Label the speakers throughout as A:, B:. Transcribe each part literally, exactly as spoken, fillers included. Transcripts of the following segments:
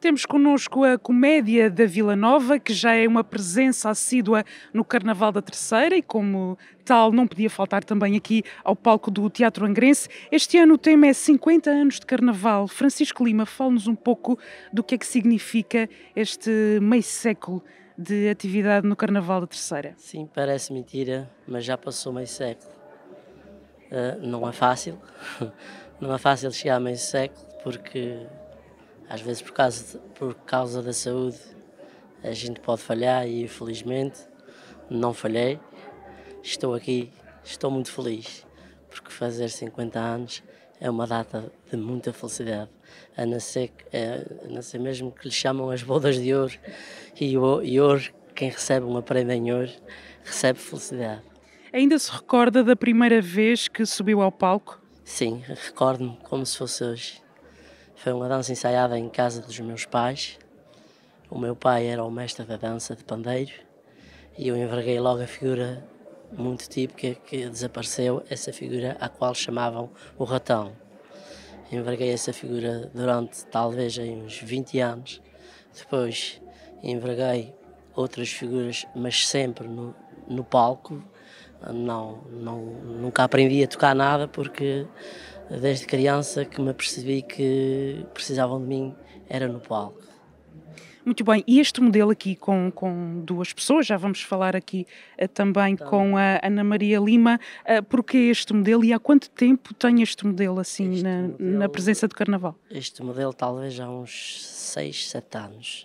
A: Temos connosco a Comédia da Vila Nova, que já é uma presença assídua no Carnaval da Terceira e, como tal, não podia faltar também aqui ao palco do Teatro Angrense. Este ano o tema é cinquenta anos de Carnaval. Francisco Lima, fala-nos um pouco do que é que significa este meio século de atividade no Carnaval da Terceira.
B: Sim, parece mentira, mas já passou meio século. Uh, não é fácil, não é fácil chegar a meio século, porque às vezes por causa, por causa da saúde a gente pode falhar e infelizmente não falhei. Estou aqui, estou muito feliz, porque fazer cinquenta anos é uma data de muita felicidade, a não ser, é, a não ser mesmo que lhe chamam as bodas de ouro, e, e ouro, quem recebe uma prenda em ouro, recebe felicidade.
A: Ainda se recorda da primeira vez que subiu ao palco?
B: Sim, recordo-me como se fosse hoje. Foi uma dança ensaiada em casa dos meus pais. O meu pai era o mestre da dança de pandeiro e eu enverguei logo a figura muito típica que desapareceu, essa figura a qual chamavam o ratão. Enverguei essa figura durante talvez aí uns vinte anos. Depois enverguei outras figuras, mas sempre no, no palco. Não, não, nunca aprendi a tocar nada porque desde criança que me apercebi que precisavam de mim era no palco.
A: Muito bem, e este modelo aqui com, com duas pessoas, já vamos falar aqui uh, também então, com a Ana Maria Lima, uh, porque este modelo e há quanto tempo tem este modelo assim na, modelo, na presença do Carnaval?
B: Este modelo talvez há uns seis, sete anos.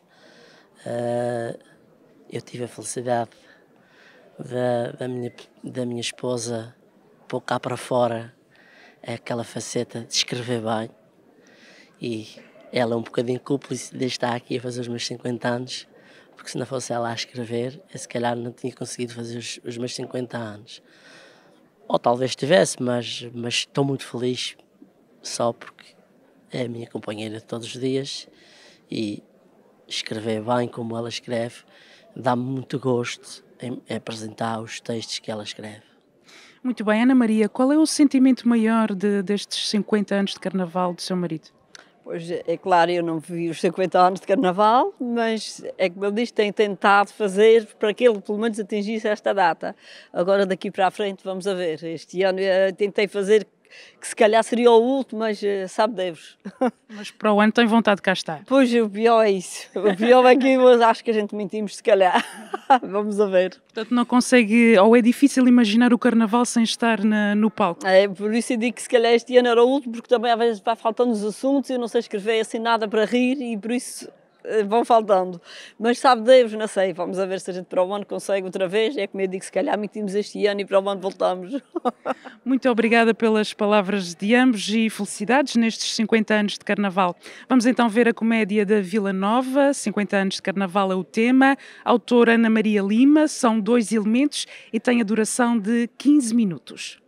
B: Uh, eu tive a felicidade da, da, minha, da minha esposa pôr cá para fora aquela faceta de escrever bem, e ela é um bocadinho cúmplice de estar aqui a fazer os meus cinquenta anos, porque se não fosse ela a escrever, eu se calhar não tinha conseguido fazer os, os meus cinquenta anos. Ou talvez tivesse, mas, mas estou muito feliz só porque é a minha companheira de todos os dias e escrever bem como ela escreve dá-me muito gosto em apresentar os textos que ela escreve.
A: Muito bem, Ana Maria, qual é o sentimento maior de, destes cinquenta anos de Carnaval do seu marido?
C: Pois é claro, eu não vivi os cinquenta anos de Carnaval, mas é como eu disse, tenho tentado fazer para que ele pelo menos atingisse esta data. Agora daqui para a frente vamos a ver. Este ano eu tentei fazer que se calhar seria o último, mas sabe Deus.
A: Mas para o ano tem vontade de cá estar.
C: Pois, o pior é isso. O pior é que eu acho que a gente mentimos se calhar. Vamos a ver.
A: Portanto, não consegue, ou é difícil imaginar o Carnaval sem estar na, no palco?
C: É, por isso eu digo que se calhar este ano era o último, porque também às vezes vai faltando os assuntos e eu não sei escrever assim nada para rir e por isso vão faltando. Mas sabe Deus, não sei, vamos a ver se a gente para o ano consegue outra vez. É como eu digo, se calhar mentimos este ano e para o ano voltamos.
A: Muito obrigada pelas palavras de ambos e felicidades nestes cinquenta anos de Carnaval. Vamos então ver a Comédia da Vila Nova, cinquenta anos de Carnaval é o tema. Autora Ana Maria Lima, são dois elementos e tem a duração de quinze minutos.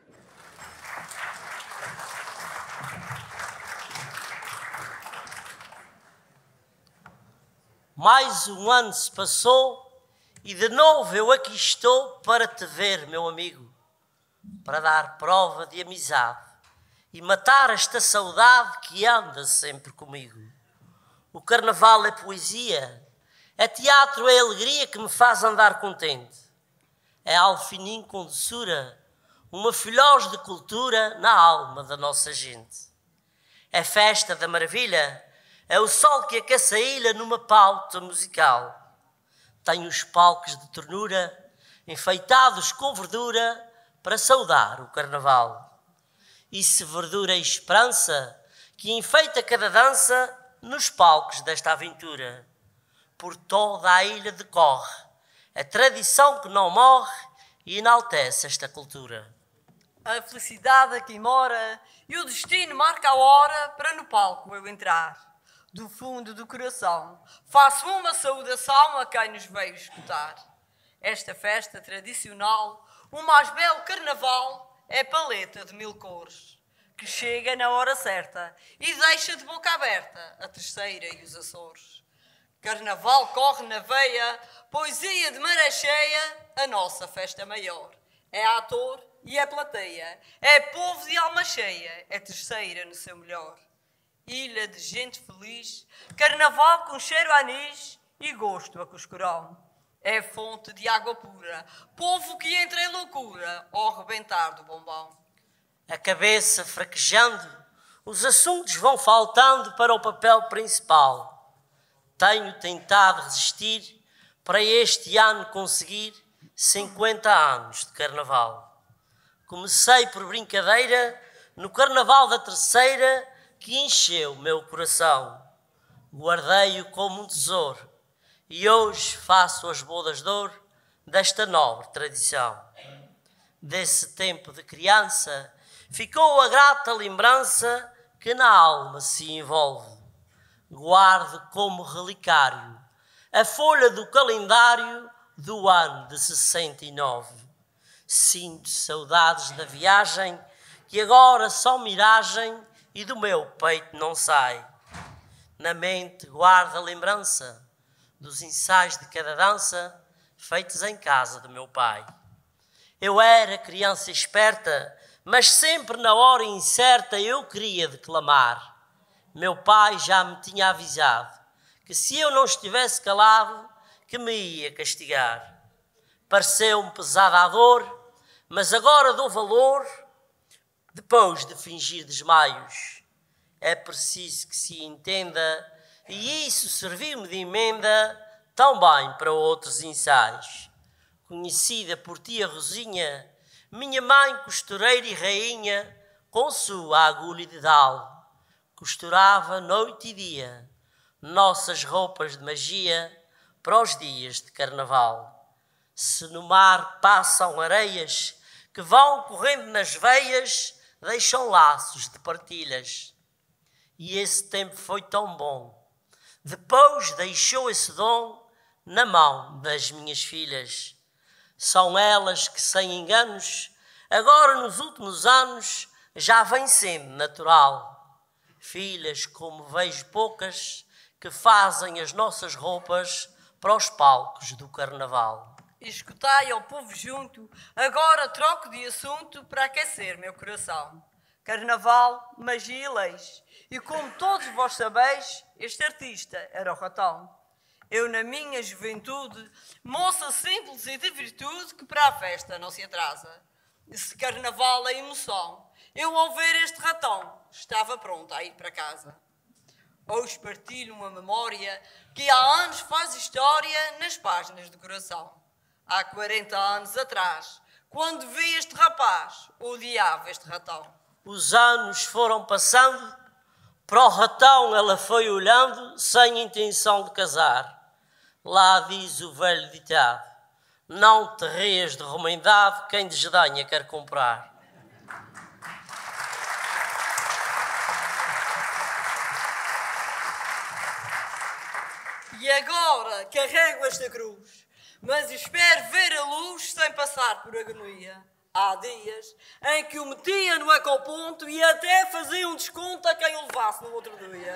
B: Mais um ano se passou e de novo eu aqui estou para te ver, meu amigo, para dar prova de amizade e matar esta saudade que anda sempre comigo. O Carnaval é poesia, é teatro, é alegria que me faz andar contente. É alfinim com doçura, uma filhós de cultura na alma da nossa gente. É festa da maravilha, é o sol que aquece a ilha numa pauta musical. Tem os palcos de ternura, enfeitados com verdura, para saudar o Carnaval. E se verdura e esperança, que enfeita cada dança nos palcos desta aventura. Por toda a ilha decorre a tradição que não morre e enaltece esta cultura.
D: A felicidade aqui mora e o destino marca a hora para no palco eu entrar. Do fundo do coração, faço uma saudação a quem nos veio escutar. Esta festa tradicional, o mais belo carnaval, é paleta de mil cores, que chega na hora certa e deixa de boca aberta a Terceira e os Açores. Carnaval corre na veia, poesia de maré cheia, a nossa festa maior. É ator e é plateia, é povo de alma cheia, é Terceira no seu melhor. ilha de gente feliz, carnaval com cheiro a anis e gosto a cuscurão. É fonte de água pura, povo que entra em loucura ao rebentar do bombão.
B: A cabeça fraquejando, os assuntos vão faltando para o papel principal. Tenho tentado resistir para este ano conseguir cinquenta anos de carnaval. Comecei por brincadeira no carnaval da terceira que encheu meu coração. Guardei-o como um tesouro e hoje faço as bodas de ouro desta nobre tradição. Desse tempo de criança ficou a grata lembrança que na alma se envolve. Guardo como relicário a folha do calendário do ano de sessenta e nove. Sinto saudades da viagem que agora só miragem e do meu peito não sai. Na mente guardo a lembrança dos ensaios de cada dança feitos em casa do meu pai. Eu era criança esperta, mas sempre na hora incerta eu queria declamar. Meu pai já me tinha avisado que se eu não estivesse calado, que me ia castigar. Pareceu-me pesada a dor, mas agora dou valor depois de fingir desmaios. É preciso que se entenda, e isso serviu-me de emenda tão bem para outros ensaios. Conhecida por tia Rosinha, minha mãe costureira e rainha, com sua agulha de dal, costurava noite e dia nossas roupas de magia para os dias de carnaval. Se no mar passam areias que vão correndo nas veias, deixam laços de partilhas. E esse tempo foi tão bom. Depois deixou esse dom na mão das minhas filhas. São elas que, sem enganos, agora nos últimos anos, já vem sendo natural. Filhas, como vejo poucas, que fazem as nossas roupas para os palcos do carnaval.
D: Escutai ao povo junto, agora troco de assunto para aquecer meu coração. Carnaval, magia e leis. E como todos vós sabeis, este artista era o Ratão. Eu, na minha juventude, moça simples e de virtude, que para a festa não se atrasa. Se carnaval é emoção, eu ao ver este Ratão, estava pronta a ir para casa. Hoje partilho uma memória que há anos faz história nas páginas do coração. Há quarenta anos atrás, quando vi este rapaz, odiava este Ratão.
B: Os anos foram passando, para o Ratão ela foi olhando, sem intenção de casar. Lá diz o velho ditado: não te reias de romendade, quem desdenha quer comprar.
D: E agora carrego esta cruz, mas espero ver a luz sem passar por agonia. Há dias em que o metia no ecoponto e até fazia um desconto a quem o levasse no outro dia.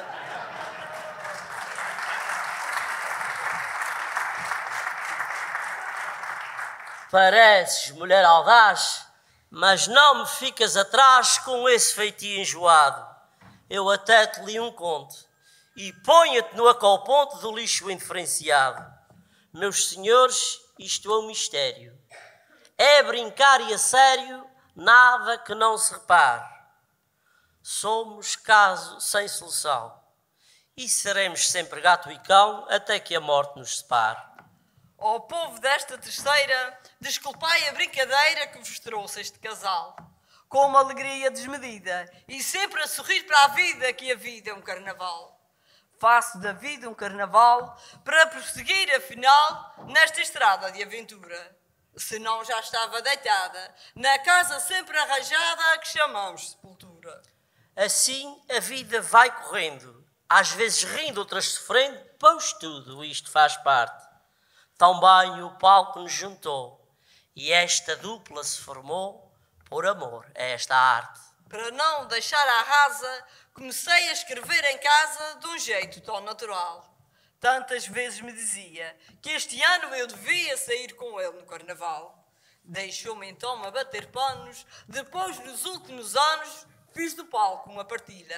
B: Pareces mulher audaz, mas não me ficas atrás com esse feitio enjoado. Eu até te li um conto e ponha-te no ecoponto do lixo indiferenciado. Meus senhores, isto é um mistério. É brincar e a sério, nada que não se repare. Somos caso sem solução e seremos sempre gato e cão até que a morte nos separe.
D: Ó povo desta terceira, desculpai a brincadeira que vos trouxe este casal. Com uma alegria desmedida e sempre a sorrir para a vida, que a vida é um carnaval. Faço da vida um carnaval para prosseguir, afinal, nesta estrada de aventura. Senão já estava deitada na casa sempre arranjada a que chamamos sepultura.
B: Assim a vida vai correndo, às vezes rindo, outras sofrendo, pois tudo isto faz parte. Tão bem o palco nos juntou e esta dupla se formou por amor a esta arte.
D: Para não deixar à rasa, comecei a escrever em casa de um jeito tão natural. Tantas vezes me dizia que este ano eu devia sair com ele no carnaval. Deixou-me então a bater panos, depois nos últimos anos fiz do palco uma partilha.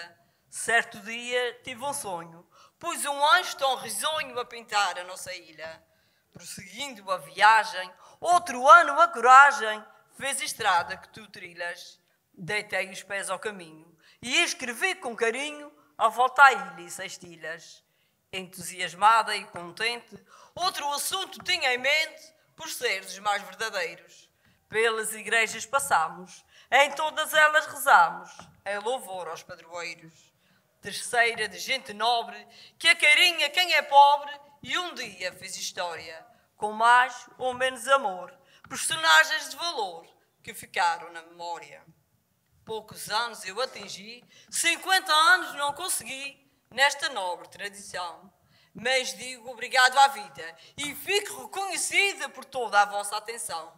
D: Certo dia tive um sonho, pus um anjo tão risonho a pintar a nossa ilha. Prosseguindo a viagem, outro ano a coragem fez a estrada que tu trilhas. Deitei os pés ao caminho e escrevi com carinho a volta à ilha e seis ilhas. Entusiasmada e contente, outro assunto tinha em mente, por ser dos mais verdadeiros. Pelas igrejas passamos, em todas elas rezamos, em louvor aos padroeiros. Terceira de gente nobre, que acarinha quem é pobre, e um dia fez história, com mais ou menos amor, personagens de valor que ficaram na memória. Poucos anos eu atingi, cinquenta anos não consegui, nesta nobre tradição. Mas digo obrigado à vida e fico reconhecida por toda a vossa atenção.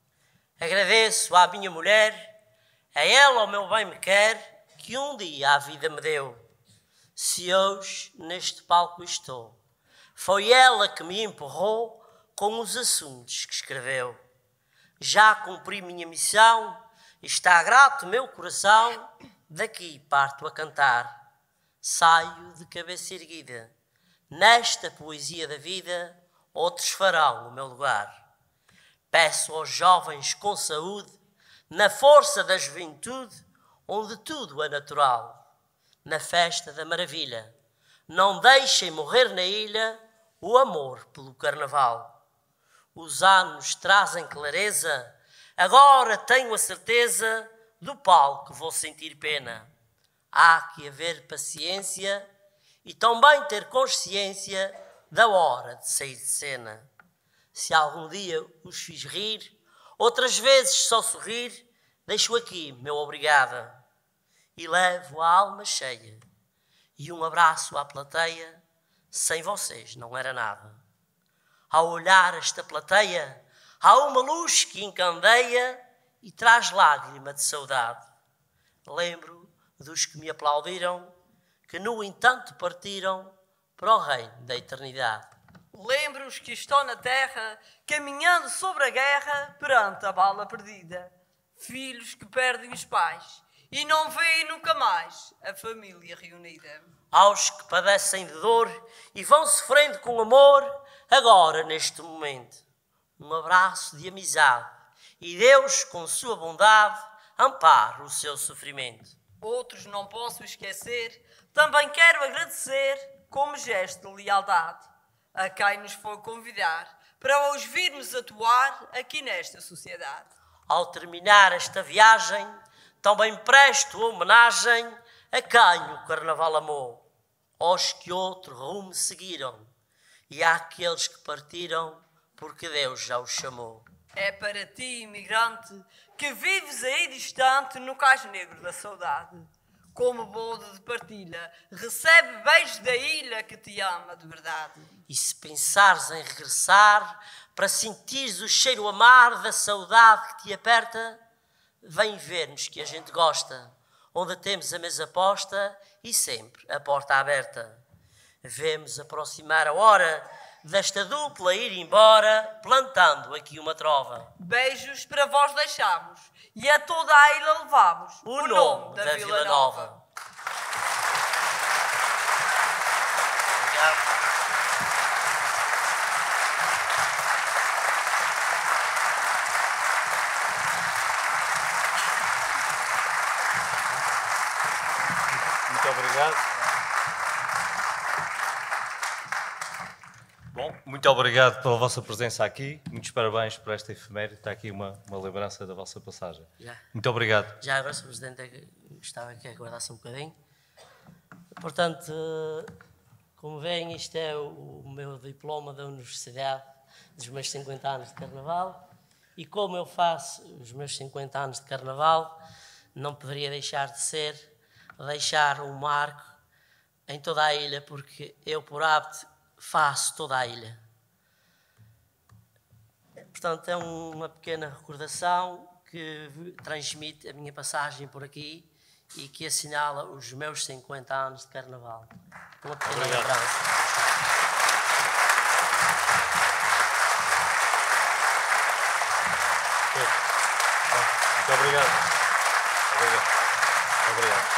B: Agradeço à minha mulher, a ela o meu bem me quer, que um dia a vida me deu. Se hoje neste palco estou, foi ela que me empurrou com os assuntos que escreveu. Já cumpri minha missão, está grato meu coração, daqui parto a cantar. Saio de cabeça erguida, nesta poesia da vida, outros farão o meu lugar. Peço aos jovens com saúde, na força da juventude, onde tudo é natural, na festa da maravilha, não deixem morrer na ilha o amor pelo carnaval. Os anos trazem clareza, agora tenho a certeza, do palco vou sentir pena. Há que haver paciência e também ter consciência da hora de sair de cena. Se algum dia os fiz rir, outras vezes só sorrir, deixo aqui meu obrigada e levo a alma cheia e um abraço à plateia, sem vocês não era nada. Ao olhar esta plateia, há uma luz que encandeia e traz lágrima de saudade. Lembro dos que me aplaudiram, que no entanto partiram para o reino da eternidade.
D: Lembro os que estão na terra, caminhando sobre a guerra perante a bala perdida. Filhos que perdem os pais e não veem nunca mais a família reunida.
B: Aos que padecem de dor e vão sofrendo com amor, agora neste momento, um abraço de amizade e Deus, com sua bondade, ampara o seu sofrimento.
D: Outros não posso esquecer, também quero agradecer como gesto de lealdade a quem nos foi convidar para os virmos atuar aqui nesta sociedade.
B: Ao terminar esta viagem, também presto homenagem a quem o carnaval amou, aos que outro rumo seguiram e àqueles que partiram porque Deus já os chamou.
D: É para ti, imigrante, que vives aí distante no cais negro da saudade. Como bode de partilha, recebe beijos da ilha que te ama de verdade.
B: E se pensares em regressar, para sentires o cheiro amar da saudade que te aperta, vem ver-nos que a gente gosta, onde temos a mesa posta e sempre a porta aberta. Vemos aproximar a hora desta dupla ir embora, plantando aqui uma trova.
D: Beijos para vós deixamos e a toda a ilha levamos
B: o, o nome, nome da, da Vila Nova. Nova. Obrigado.
E: Muito obrigado. Bom, muito obrigado pela vossa presença aqui. Muitos parabéns por esta efeméride. Está aqui uma, uma lembrança da vossa passagem. Já. Muito obrigado.
B: Já agora, senhor Presidente, gostava que aguardasse um bocadinho. Portanto, como veem, isto é o, o meu diploma da Universidade dos meus cinquenta anos de Carnaval. E como eu faço os meus cinquenta anos de Carnaval, não poderia deixar de ser, deixar um marco em toda a ilha, porque eu, por hábito, faço toda a ilha. Portanto, é uma pequena recordação que transmite a minha passagem por aqui e que assinala os meus cinquenta anos de Carnaval. Uma pequena
E: Obrigado.
B: lembrança.
E: Muito obrigado. Obrigado. Obrigado.